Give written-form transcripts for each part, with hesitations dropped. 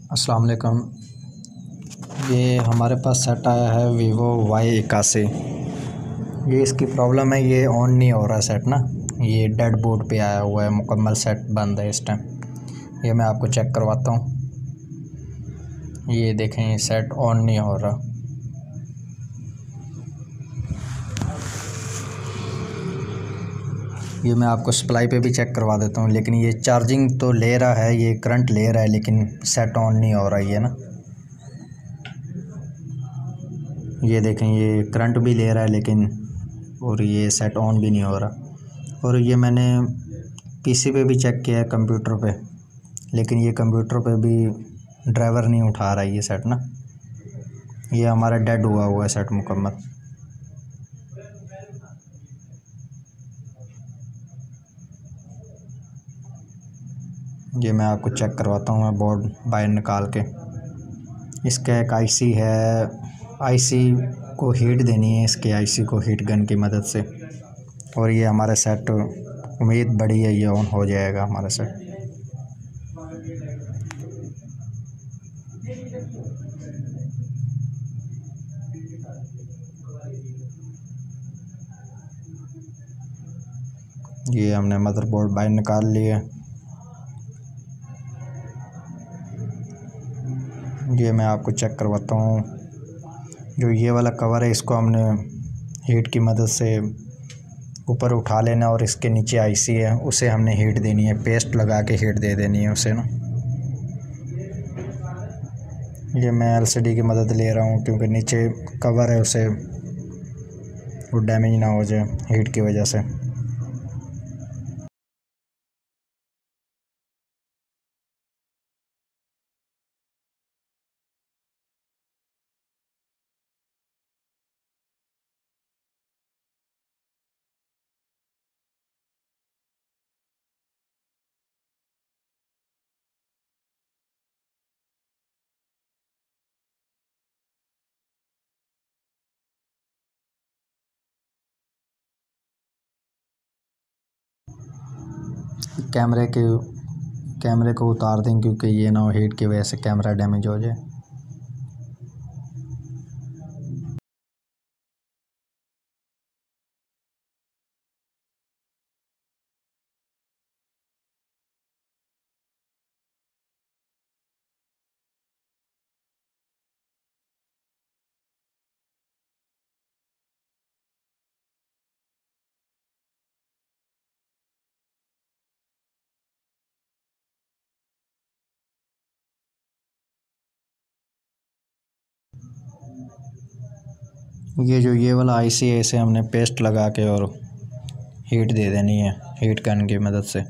अस्सलाम वालेकुम। ये हमारे पास सेट आया है Vivo Y81। ये इसकी प्रॉब्लम है, ये ऑन नहीं हो रहा सेट ना। ये डेड बोर्ड पे आया हुआ है, मुकम्मल सेट बंद है इस टाइम। ये मैं आपको चेक करवाता हूँ। ये देखें, ये सेट ऑन नहीं हो रहा। ये मैं आपको सप्लाई पे भी चेक करवा देता हूँ, लेकिन ये चार्जिंग तो ले रहा है, ये करंट ले रहा है, लेकिन सेट ऑन नहीं हो रहा ये ना। ये देखें, ये करंट भी ले रहा है लेकिन, और ये सेट ऑन भी नहीं हो रहा। और ये मैंने पीसी पे भी चेक किया है, कंप्यूटर पे, लेकिन ये कंप्यूटर पे भी ड्राइवर नहीं उठा रहा है ये सेट ना। ये हमारा डेड हुआ है सेट मुकम्मल। ये मैं आपको चेक करवाता हूँ, मैं बोर्ड बाहर निकाल के। इसका एक आईसी है, आईसी को हीट देनी है, इसके आईसी को हीट गन की मदद से। और ये हमारा सेट, उम्मीद बड़ी है ये ऑन हो जाएगा हमारा सेट। ये हमने मदरबोर्ड बाहर निकाल लिया। ये मैं आपको चेक करवाता हूँ। जो ये वाला कवर है, इसको हमने हीट की मदद से ऊपर उठा लेना, और इसके नीचे आईसी है, उसे हमने हीट देनी है, पेस्ट लगा के हीट दे देनी है उसे ना। ये मैं एलसीडी की मदद ले रहा हूँ, क्योंकि नीचे कवर है, उसे वो डैमेज ना हो जाए हीट की वजह से। कैमरे को उतार दें, क्योंकि ये ना हीट की वजह से कैमरा डैमेज हो जाए। ये वाला आईसी है, इसे हमने पेस्ट लगा के और हीट दे देनी है हीट गन की मदद से।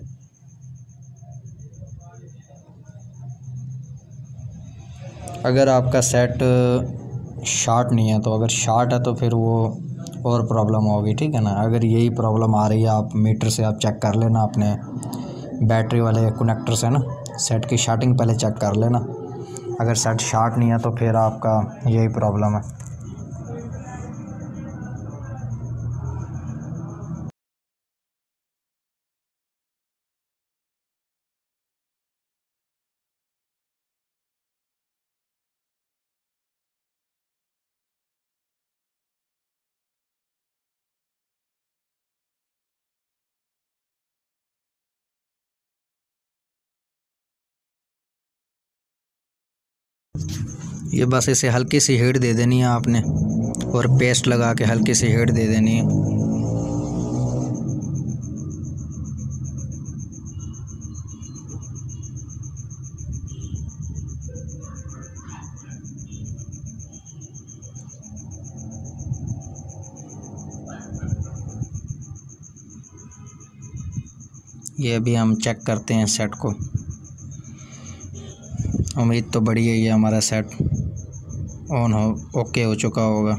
अगर आपका सेट शॉर्ट नहीं है, तो अगर शॉर्ट है तो फिर वो और प्रॉब्लम होगी, ठीक है ना। अगर यही प्रॉब्लम आ रही है, आप मीटर से आप चेक कर लेना, अपने बैटरी वाले कनेक्टर से ना सेट की शॉर्टिंग पहले चेक कर लेना। अगर सेट शॉर्ट नहीं है तो फिर आपका यही प्रॉब्लम है। ये बस इसे हल्की सी हीट दे देनी है आपने, और पेस्ट लगा के हल्की सी हीट दे देनी है। ये अभी हम चेक करते हैं सेट को। उम्मीद तो बड़ी है ये हमारा सेट ऑन हो ओके हो चुका होगा।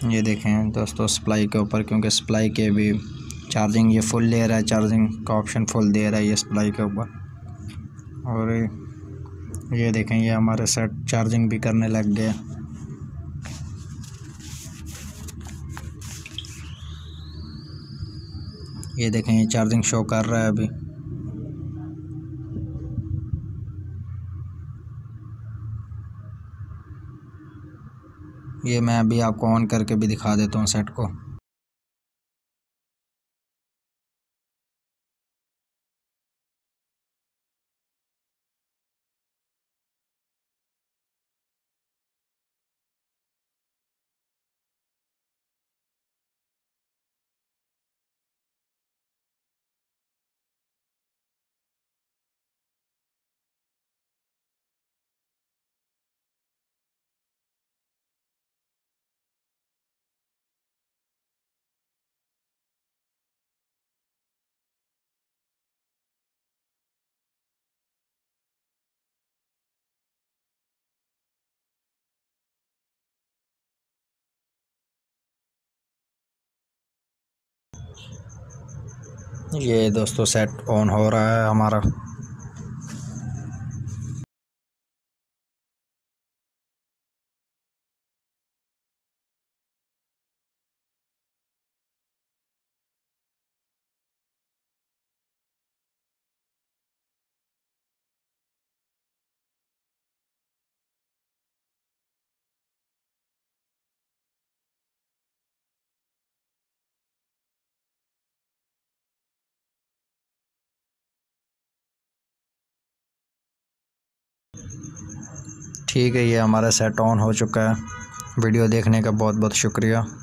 ये देखें दोस्तों सप्लाई के ऊपर, क्योंकि सप्लाई के भी चार्जिंग ये फुल ले रहा है, चार्जिंग का ऑप्शन फुल दे रहा है ये सप्लाई के ऊपर। और ये देखें ये हमारे सेट चार्जिंग भी करने लग गए। ये देखें ये चार्जिंग शो कर रहा है अभी। ये मैं अभी आपको ऑन करके भी दिखा देता हूँ सेट को। ये दोस्तों सेट ऑन हो रहा है हमारा। ठीक है, ये हमारा सेट ऑन हो चुका है। वीडियो देखने का बहुत बहुत शुक्रिया।